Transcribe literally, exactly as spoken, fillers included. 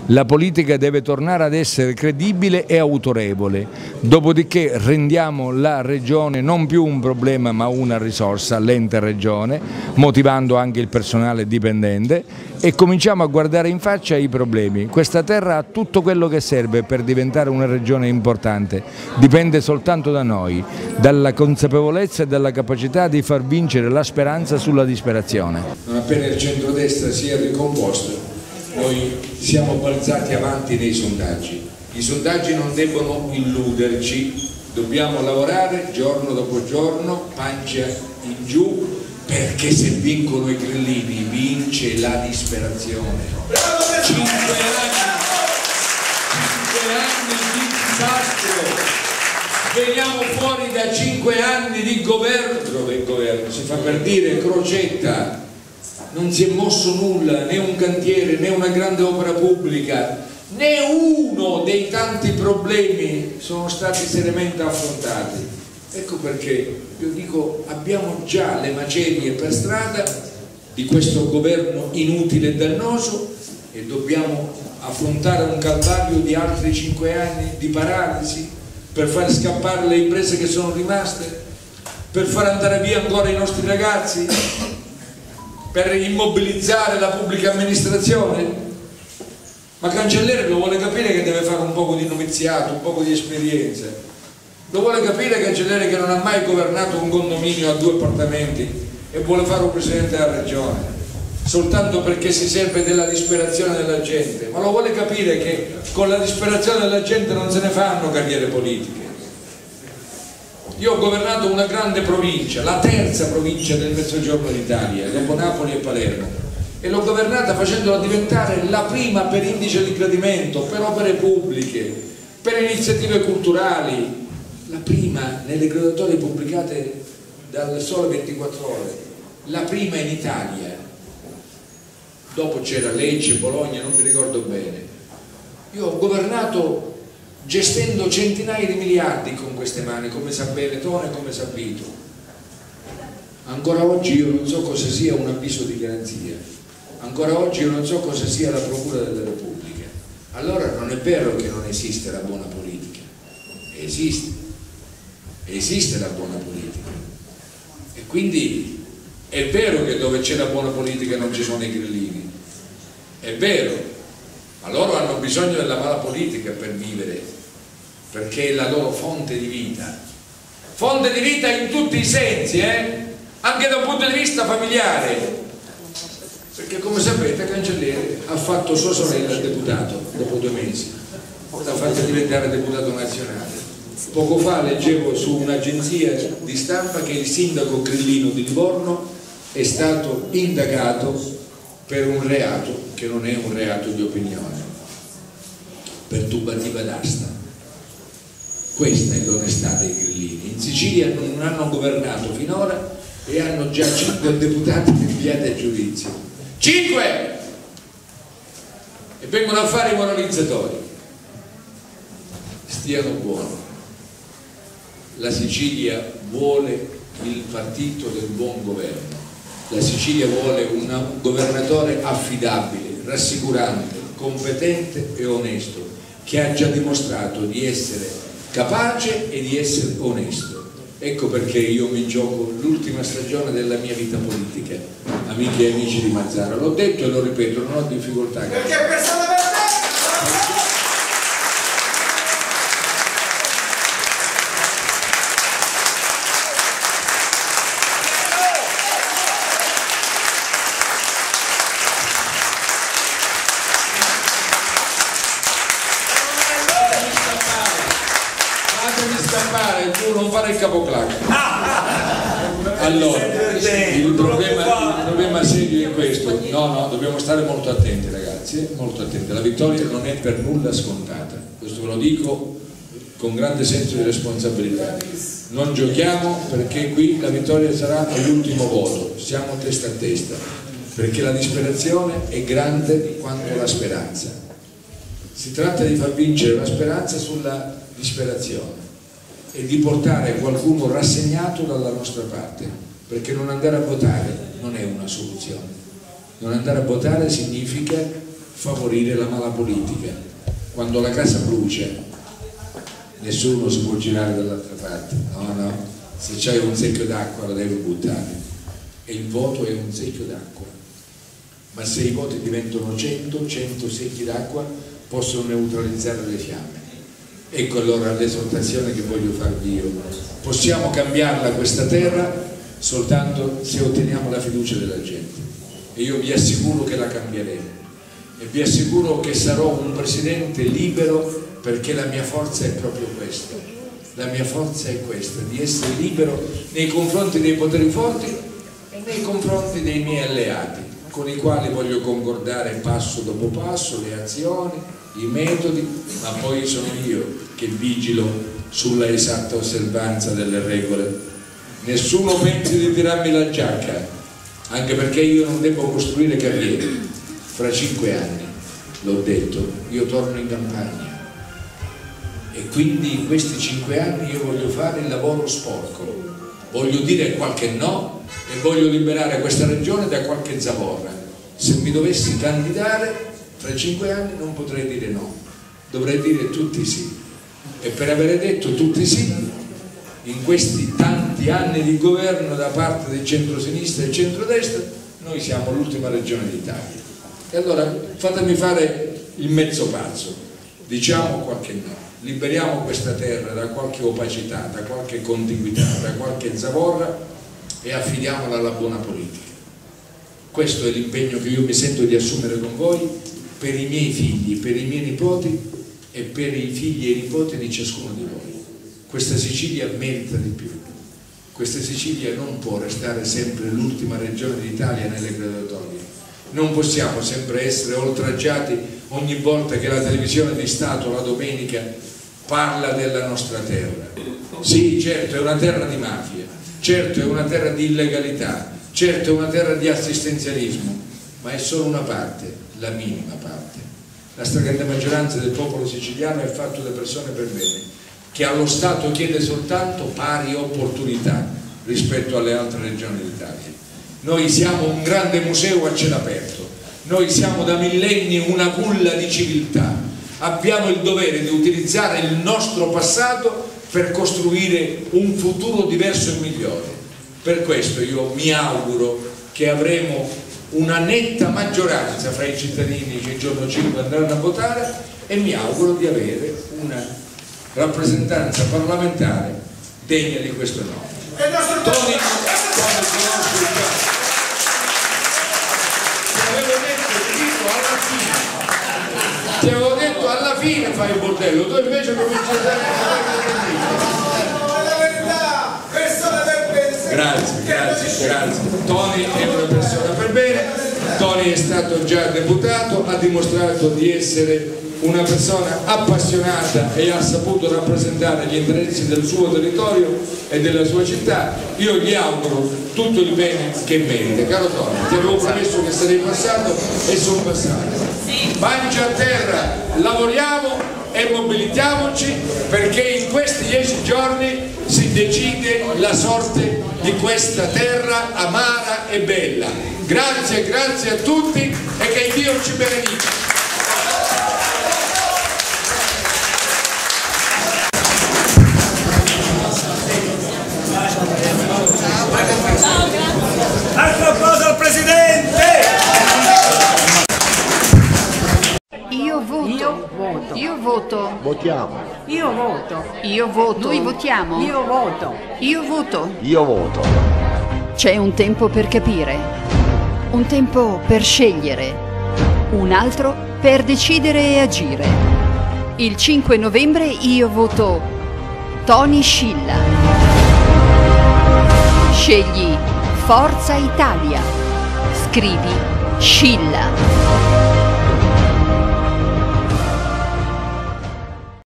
La politica deve tornare ad essere credibile e autorevole, dopodiché rendiamo la regione non più un problema ma una risorsa, l'ente regione, motivando anche il personale dipendente e cominciamo a guardare in faccia i problemi. Questa terra ha tutto quello che serve per diventare una regione importante, dipende soltanto da noi, dalla consapevolezza e dalla capacità di far vincere la speranza sulla disperazione. Non appena il centrodestra si è ricomposto, noi siamo balzati avanti nei sondaggi. I sondaggi non debbono illuderci, dobbiamo lavorare giorno dopo giorno, pancia in giù, perché se vincono i grillini vince la disperazione. Cinque anni, cinque anni di disastro. Veniamo fuori da cinque anni di governo, dove il governo si fa per dire Crocetta. Non si è mosso nulla, né un cantiere, né una grande opera pubblica, né uno dei tanti problemi sono stati seriamente affrontati. Ecco perché io dico, abbiamo già le macerie per strada di questo governo inutile e dannoso e dobbiamo affrontare un calvario di altri cinque anni di paralisi per far scappare le imprese che sono rimaste, per far andare via ancora i nostri ragazzi, per immobilizzare la pubblica amministrazione. Ma Cancellieri lo vuole capire che deve fare un poco di noviziato, un poco di esperienza, lo vuole capire Cancellieri che non ha mai governato un condominio a due appartamenti e vuole fare un presidente della regione soltanto perché si serve della disperazione della gente, ma lo vuole capire che con la disperazione della gente non se ne fanno carriere politiche. Io ho governato una grande provincia, la terza provincia del Mezzogiorno d'Italia, dopo Napoli e Palermo, e l'ho governata facendola diventare la prima per indice di gradimento, per opere pubbliche, per iniziative culturali, la prima nelle graduatorie pubblicate dal Sole ventiquattro Ore, la prima in Italia. Dopo c'era Lecce, Bologna, non mi ricordo bene. Io ho governato gestendo centinaia di miliardi con queste mani, come sa Benetton e come sa Vito. Ancora oggi io non so cosa sia un avviso di garanzia, ancora oggi io non so cosa sia la Procura della Repubblica. Allora non è vero che non esiste la buona politica, esiste, esiste la buona politica. E quindi è vero che dove c'è la buona politica non ci sono i grillini, è vero, ma loro hanno bisogno della mala politica per vivere, perché è la loro fonte di vita, fonte di vita in tutti i sensi, eh? Anche da un punto di vista familiare, perché come sapete Cancellieri ha fatto sua sorella deputato dopo due mesi, l'ha fatta diventare deputato nazionale. Poco fa leggevo su un'agenzia di stampa che il sindaco grillino di Livorno è stato indagato per un reato che non è un reato di opinione, per turbativa d'asta. Questa è l'onestà dei grillini. In Sicilia non hanno governato finora e hanno già cinque deputati inviati a giudizio. Cinque! E vengono a fare i moralizzatori. Stiano buoni. La Sicilia vuole il partito del buon governo. La Sicilia vuole un governatore affidabile, rassicurante, competente e onesto, che ha già dimostrato di essere capace e di essere onesto. Ecco perché io mi gioco l'ultima stagione della mia vita politica, amiche e amici di Mazzara. L'ho detto e lo ripeto, non ho difficoltà. Perché è persona per te! Tu non fare il capoclacco. Allora, il problema, il problema serio è questo. No, no, dobbiamo stare molto attenti ragazzi, molto attenti. La vittoria non è per nulla scontata, questo ve lo dico con grande senso di responsabilità. Non giochiamo, perché qui la vittoria sarà all'ultimo voto, siamo testa a testa, perché la disperazione è grande quanto la speranza. Si tratta di far vincere la speranza sulla disperazione e di portare qualcuno rassegnato dalla nostra parte, perché non andare a votare non è una soluzione. Non andare a votare significa favorire la mala politica. Quando la casa brucia nessuno si può girare dall'altra parte, no no, se c'hai un secchio d'acqua lo devi buttare, e il voto è un secchio d'acqua, ma se i voti diventano cento, cento secchi d'acqua possono neutralizzare le fiamme. Ecco allora l'esortazione che voglio farvi io: possiamo cambiarla questa terra soltanto se otteniamo la fiducia della gente, e io vi assicuro che la cambieremo, e vi assicuro che sarò un presidente libero, perché la mia forza è proprio questa, la mia forza è questa, di essere libero nei confronti dei poteri forti e nei confronti dei miei alleati, con i quali voglio concordare passo dopo passo le azioni, i metodi, ma poi sono io che vigilo sulla esatta osservanza delle regole. Nessuno pensi di tirarmi la giacca, anche perché io non devo costruire carriere. Fra cinque anni, l'ho detto, io torno in campagna, e quindi in questi cinque anni io voglio fare il lavoro sporco, voglio dire qualche no e voglio liberare questa regione da qualche zavorra. Se mi dovessi candidare fra cinque anni non potrei dire no, dovrei dire tutti sì, e per aver detto tutti sì in questi tanti anni di governo da parte del centro-sinistra e centro-destra noi siamo l'ultima regione d'Italia. E allora fatemi fare il mezzo pazzo, diciamo qualche no, liberiamo questa terra da qualche opacità, da qualche contiguità, da qualche zavorra, e affidiamola alla buona politica. Questo è l'impegno che io mi sento di assumere con voi, per i miei figli, per i miei nipoti e per i figli e i nipoti di ciascuno di voi. Questa Sicilia merita di più, questa Sicilia non può restare sempre l'ultima regione d'Italia nelle graduatorie, non possiamo sempre essere oltraggiati ogni volta che la televisione di Stato la domenica parla della nostra terra. Sì, certo è una terra di mafia, certo è una terra di illegalità, certo è una terra di assistenzialismo, ma è solo una parte, la minima parte. La stragrande maggioranza del popolo siciliano è fatto da persone per bene, che allo Stato chiede soltanto pari opportunità rispetto alle altre regioni d'Italia. Noi siamo un grande museo a cielo aperto, noi siamo da millenni una culla di civiltà, abbiamo il dovere di utilizzare il nostro passato per costruire un futuro diverso e migliore. Per questo io mi auguro che avremo una netta maggioranza fra i cittadini che il giorno cinque andranno a votare, e mi auguro di avere una rappresentanza parlamentare degna di questo nome. Tony, quando conosco il caso, ti avevo detto, ti dico alla fine, ti avevo detto alla fine fai il bordello, tu invece cominci a dare la verità, persona per bene. Grazie, grazie, grazie. Tony è una persona per bene, Tony è stato già deputato, ha dimostrato di essere una persona appassionata e ha saputo rappresentare gli interessi del suo territorio e della sua città. Io gli auguro tutto il bene che merita. Caro Tony, ti avevo promesso che sarei passato e sono passato. Mangia a terra, lavoriamo e mobilitiamoci, perché in questi dieci giorni si decide la sorte di questa terra amara e bella. Grazie, grazie a tutti e che Dio ci benedica. Altra cosa al Presidente! Io voto. Io voto. Io voto. Votiamo. Io voto. Io voto. Noi votiamo. Io voto. Io voto. Io voto. C'è un tempo per capire, un tempo per scegliere, un altro per decidere e agire. Il cinque novembre io voto Tony Scilla. Scegli Forza Italia. Scrivi Scilla.